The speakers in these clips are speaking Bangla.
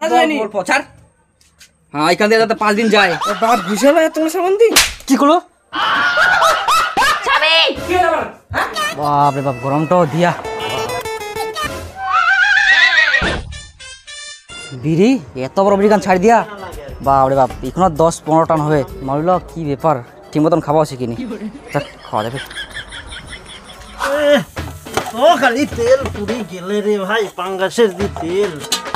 ছাড়। হ্যাঁ এখান থেকে যাতে 5 দিন যায়। বাপ বুঝে না তোমার সম্বন্ধে কি করলো? বাপরে বাপ, গরমটাও দিয়া। বিড়ি এত বড় বিড়ি গান ছাড় দিয়া, বাপরে বাপ, এখনো 10-15 টান হবে। মারলো কি ব্যাপার, ঠিক মতন খাওয়া শিখিনি। খাওয়া যাবে ও খালি তেল পুরি গেলে রে ভাই, পাঙ্গাসের দি তেল।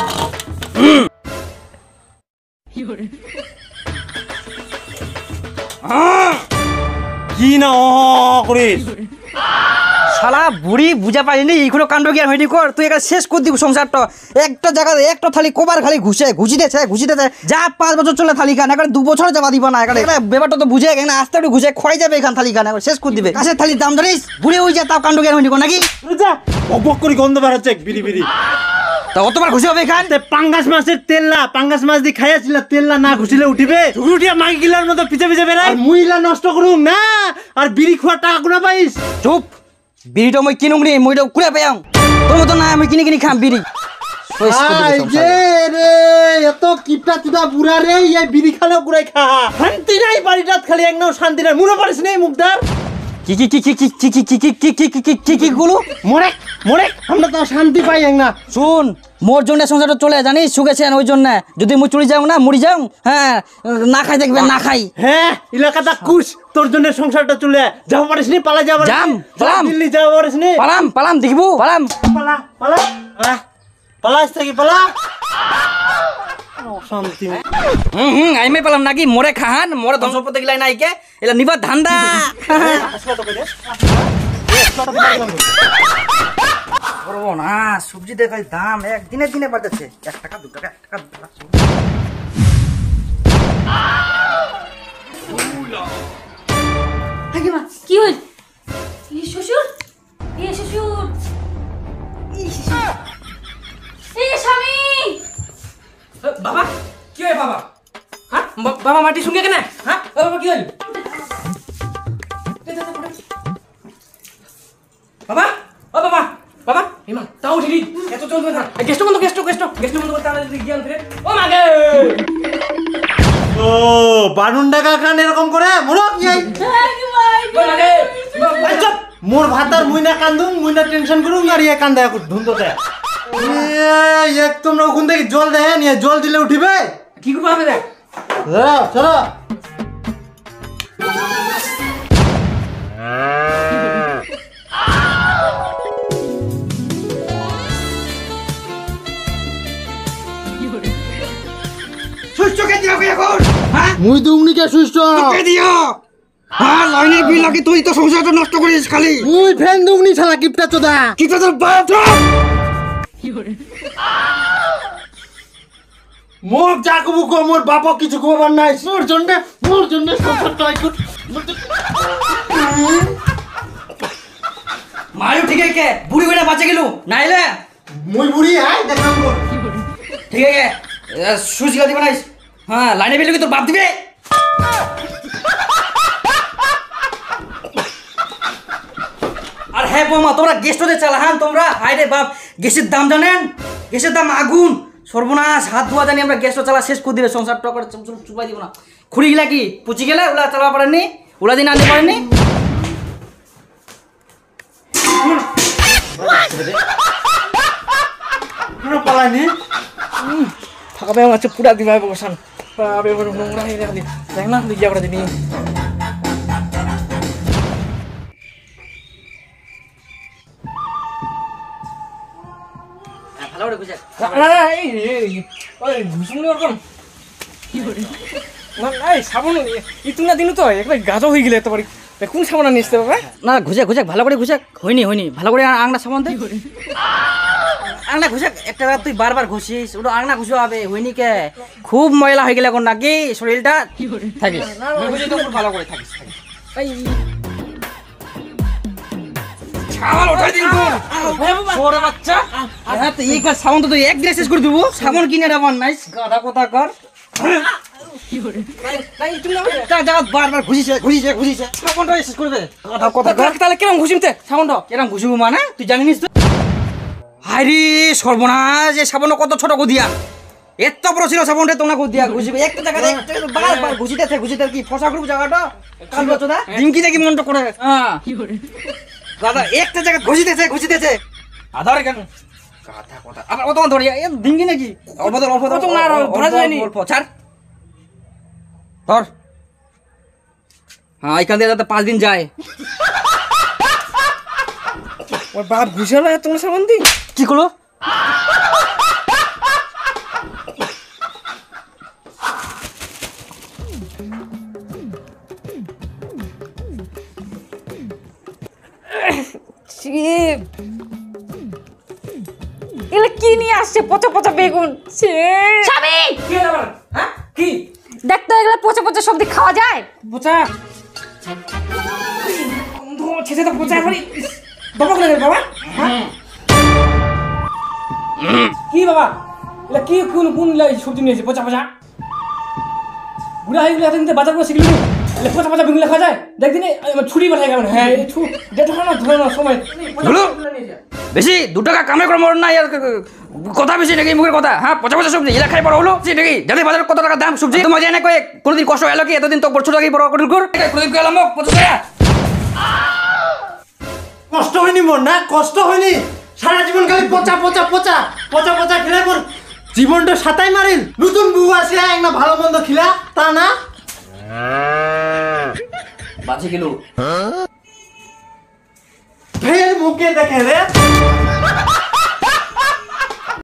কি না করিস শালা বুড়ি বুঝা পারিনি, এইগুলো কাণ্ড জ্ঞান হয়নি কর। তুই এখানে শেষ করে দিব সংসারটা। একটা জায়গায় একটা থালি কবার খালি ঘুষিতেছে যা 5 বছর চলে থালি খান, এখন 2 বছর যাবা দিব না। এখানে ব্যাপারটা তো বুঝে এখানে আস্তে একটু ঘুষে খোয়াই যাবে এখান থালি খান, শেষ করে দিবে। কাছের থালির দাম জানিস, বুড়ি হয়ে যায় তাও কাণ্ড জ্ঞান হয়নি নাকি? অবক করে গন্ধ বার হচ্ছে বিড়ি বিড়ি। তা অতবার ঘুষে হবে এখান? পাঙ্গাস মাছের তেল না, পাঙ্গাস মাছ দিয়ে খাইয়াছিল, তেল না ঘুষিলে উঠিবে। উঠিয়া মাগি গিলার মতো পিছে পিছে বেড়াই, মুইলা নষ্ট করুম না। আর বিড়ি খোয়ার টাকা গুনা পাইস? চুপ, বিড়িটা মই কিনুম নি, মইটা কুড়ে পেয়াম। তোর মতো না আমি কিনে খাম বিড়ি। এত কিপটা তুদা বুড়া রে, এই বিড়ি খালেও কুড়াই খা। শান্তি নাই বাড়িটাত, খালি একদম শান্তি নাই। মুনো পারিস নাই মুখদার। কি গুলো মোরে আমরা তো শান্তি পাই না। শুন, মোর জন্য সংসারটা চলে জানিস, শুকেছেন ওই জন্য। যদি মুই চুরি যাও না, মরি যাও, হ্যাঁ না খাই দেখবে, না খাই। হ্যাঁ এলাকাটা কুশ, তোর জন্য সংসারটা চলে যাও পারিস নি, পালা যাও দিল্লি যাও পারিস নি, পালাম দেখবো, পালাস থাকি পালা। শান্তি আমি পালাম নাকি? মোরে খাহান, মোরে ধ্বংস করতে গেলাই নাইকে, এলা নিবা ধান্দা। করবো না, সবজি দেখাই দাম একদিনে দিনে বাড়তেছে। 1 টাকা 2 টাকা 1 টাকা 2 টাকা। কি হল? শ্বশুর স্বামী। বাবা কি হয় বাবা? হ্যাঁ বাবা মাটি শুনে কেন? হ্যাঁ বাবা কি হল? বাবা ও বাবা বাবা ইমা তাও উঠি এত চলবে না। গেস্ট বন্ধ করতে আমরা যদি জ্ঞান ফিরে। ও মাগে ও বানুন টাকা খান এরকম করে মোরা কি আই মোর ভাতার মুইনা কান্দুম, মুইনা টেনশন করুম আর ইয়া কান্দা ধুন্দতে। এক তোমরা ওখান থেকে জল দেয় নিয়ে, জল দিলে উঠিবে। কি করবো হবে দেখ চলো মুই দুমনিকে সুস্থ দিও। হ্যাঁ লাইনের বিল লাগে, তুই তো সংসারটা নষ্ট করিস খালি। মুই ফ্যান দুমনি ছাড়া কিপটা চোদা। কিপটা তোর বাপ। মোর যা কবু কো, মোর বাপ কিছু কবার নাই। মোর জন্য সংসারটা মারু ঠিক আছে, বুড়ি করে বাঁচে গেল নাইলে মুই বুড়ি আই দেখাম। ঠিক আছে সুজি দিবা নাইস। হ্যাঁ লাইনে বিল তোর বাপ দিবে। আর হ্যাঁ বৌমা, তোমরা গেস্টতে চালাহান তোমরা। হাই রে বাপ, গ্যাসের দাম জানেন? গ্যাসের দাম আগুন, সর্বনাশ। হাত ধোয়া জানি আমরা, গ্যাসটা চালা শেষ করে দিবে সংসার টকার চুপাই দিব না। খুঁড়ি গেলা কি পুচি গেলে ওলা চালাবা পারেননি, ওলা দিন আনতে পারেননি। পালাইনি থাকা পাই আমার পুরা দিবা বসান পাবে বড় নোংরা হয়ে গেল। দেখ না দিয়া করে দিনি। ভালো করে বুঝা সাবান ইতুনা দিন তো একবার গাজা হয়ে গেলে এত বাড়ি। কোন সাবান নিয়ে আসতে বাবা? না ঘুষাক ভালো করে ঘুষাক। হয়নি ভালো করে আংনা সাবান দে। আংনা ঘুষাক একটা বার, তুই বারবার ঘুষিস, ওটা আংনা ঘুষো হবে। হয়নি কে খুব ময়লা হয়ে গেলে এখন নাকি শরীরটা থাকিস ভালো করে থাকিস। সাবান উঠাই দিন তোর বাচ্চা। এইবার সাবান তো তুই এক গ্লাস শেষ করে দেবো। সাবান কিনে রাবার নাইস গাধা কথা কর। বারবার ঘুষিছে সাবানটা শেষ করবে। তাহলে কিরম ঘুষিমতে সাবানটা? কিরম ঘুষিবো মানে তুই জানিস তো? হাইরে সর্বনাশ, এই সাবান কত ছোট গদিয়া। এত বড় ছিল সাবনটা তোমরা কো দিয়া ঘুষিবে একটা জায়গাতে বারবার ঘুষিতে কি ফসা গ্রুপ জায়গাটা কাল বচদা ডিমকি দেখি মনটা করে হ্যাঁ দাদা একটা জায়গা ঘুষিতেছে আধার কেন কথা আবার অত ধরি এ ডিমকি নাকি অল্প অত না, ধরা যায়নি। অল্প ছাড় ধর হ্যাঁ এখান দিয়ে যাতে 5 দিন যায় ওর বাপ ঘুষালো তোমার সম্বন্ধে কি করলো এগুলো কি নিয়ে আসছে পচা পচা বেগুন স্বামী কি হলো আবার? হ্যাঁ কি দেখ তো এগুলো পচা পচা সবজি খাওয়া যায় বোচা ছেছে তো বোচা এবারে বাবা কোথায় গেল বাবা হ্যাঁ? কি বাবা এটা কি কোন কোন সবজি নিয়েছে পচা পচা বুড়া হয়ে গেলে এতদিন তো বাজার করে শিখলি পচা পচা বেগুন খাওয়া যায় দেখদিন ছুরি বাসায় গেল হ্যাঁ এই যেটা না ধরে না সময় হলো? বেশি 2 টাকা কামে করে মরণ না আর কথা বেশি নাকি মুখের কথা হ্যাঁ পচা পচা সবজি এলা খাই বড় হলো সে নাকি যাতে বাজারে কত টাকা দাম সবজি তোমার জানা কয়ে কোনদিন কষ্ট হলো কি এতদিন তো বড় ছোট বড় কঠিন কর কোনদিন গেলাম পচা টাকা কষ্ট হয়নি মোর না কষ্ট হয়নি সারা জীবন খালি পচা পচা পচা পচা পচা খেলে মোর জীবনটা সাতাই মারিল নতুন বউ আসে একটা ভালো মন্দ খিলা তা না বাজে গেল ফের মুখে দেখে রে